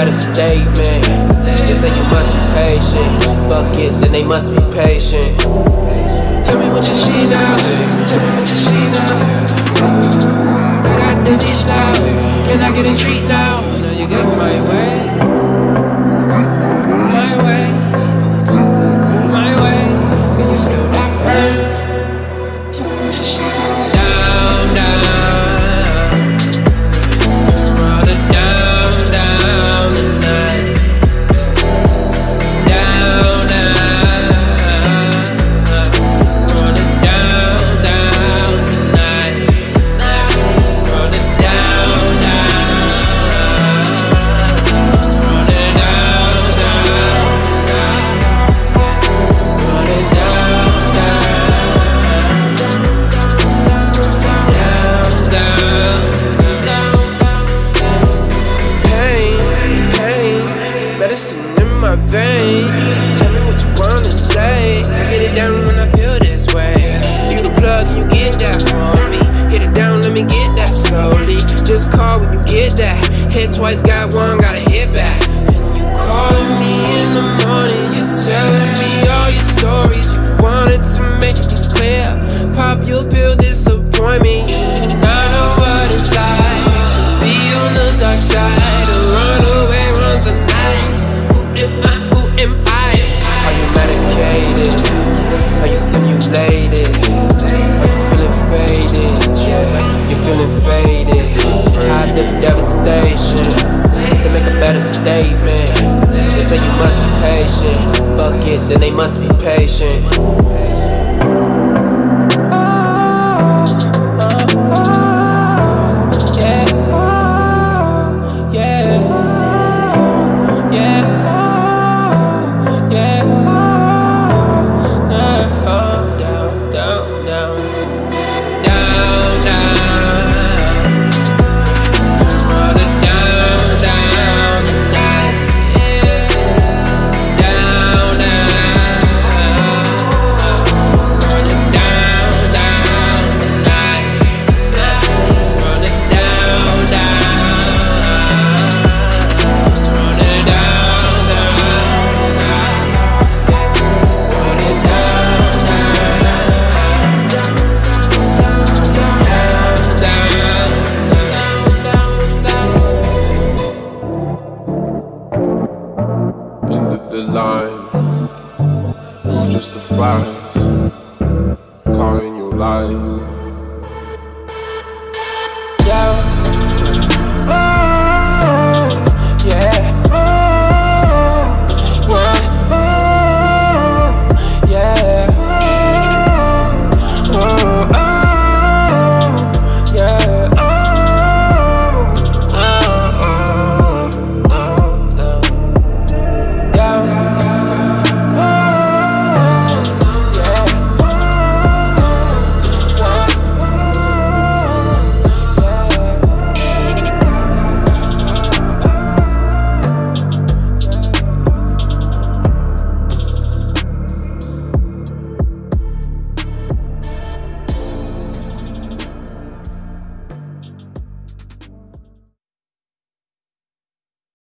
better statement. They say you must be patient. Fuck it, then they must be patient. Tell me what you see now. Tell me what you see now. I got the dish now. Can I get a treat now? Now you got my way. My way. My way. Can you feel that pain? Down, down. Run it down, down tonight. Down, down. Run it down, down tonight. Run it down, down. Run it down, down tonight. Run it down, medicine in my vein. Tell me what you wanna say. I get it down when I feel this way. You the plug and you get that from me. Hit it down, let me get that slowly. Just call when you get that. Hit twice, got one, gotta hit back. And you calling me in the morning. You're telling me all your stories. You wanted to make this clear. Pop your pill, disappoint me. You do not know what it's like to be on the dark side. A runaway runs the night. Who am I? Who am I? Are you medicated? Are you stimulated? Are you feeling faded? Yeah, you're feeling faded. Hide the devastation to make a better statement. They say you must be patient. Fuck it, then they must be patient.